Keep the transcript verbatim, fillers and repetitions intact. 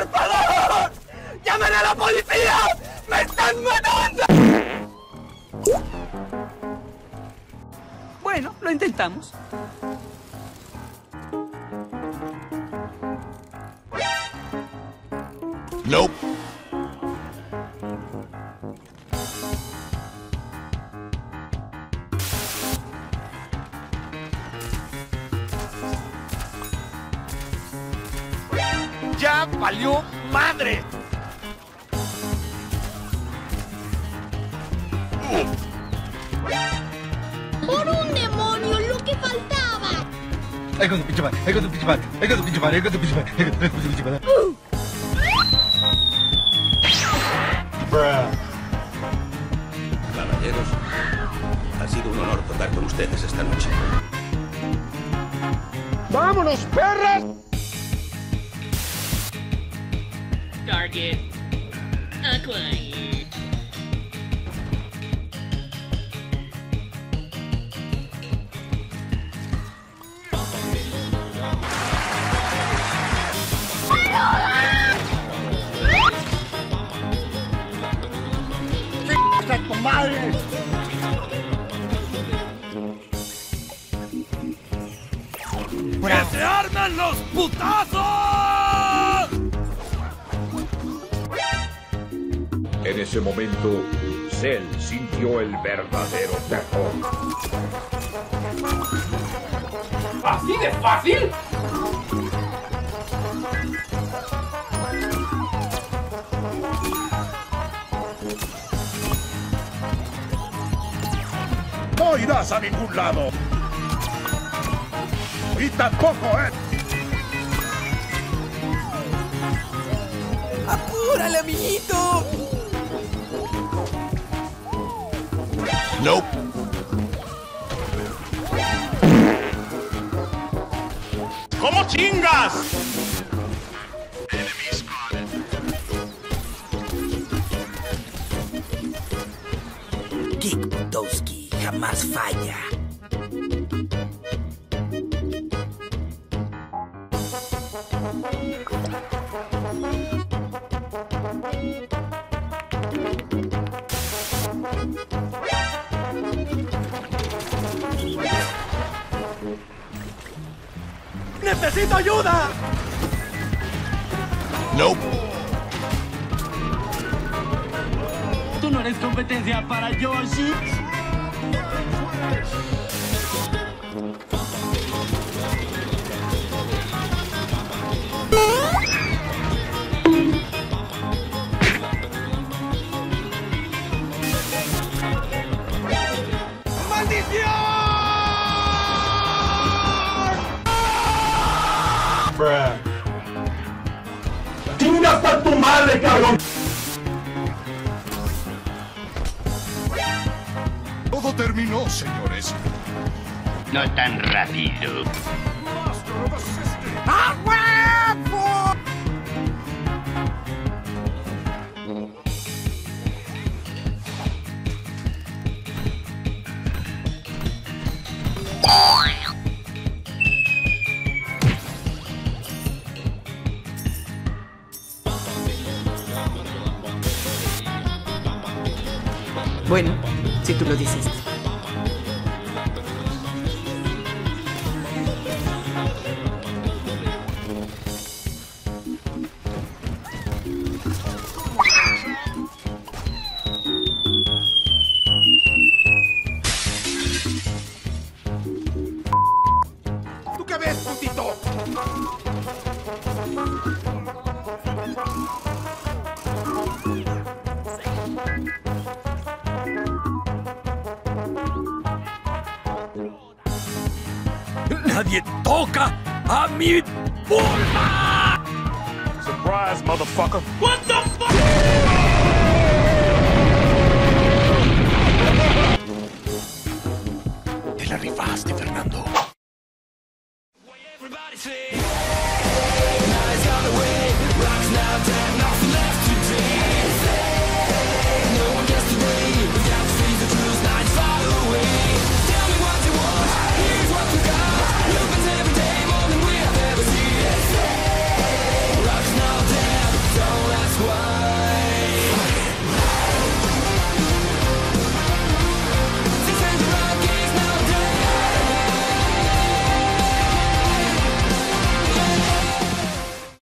¡Por favor! ¡Llamen a la policía! ¡Me están matando! Bueno, lo intentamos. Nope. ¡Ya valió madre! ¡Por un demonio, lo que faltaba! Ahí con tu pinche madre, ahí con tu pinche madre, ahí con tu pinche madre, ahí con tu pinche madre, ahí con tu pinche madre. Caballeros, ha sido un honor tocar con ustedes esta noche. ¡Vámonos, perras! Target acquired. ¡Hasta tu madre! ¡Que se armen los putazos! En ese momento, Cell sintió el verdadero terror. ¿Así de fácil? No irás a ningún lado. Y tampoco, ¿eh? ¡Apúrale, amiguito! Nope. ¿Cómo chingas? Kick Butowski jamás falla. ¡Necesito ayuda! Nope. ¿Tú no eres competencia para Yoshi? ¡Chinga hasta tu madre, cabrón! Todo terminó, señores. No tan rápido. ¡Ah, huevo! Bueno, si tú lo dices. ¿Tú qué ves, putito? ¡Nadie toca a mi pulma! Surprise, motherfucker. What the fuck? Te la rifaste, Fernando.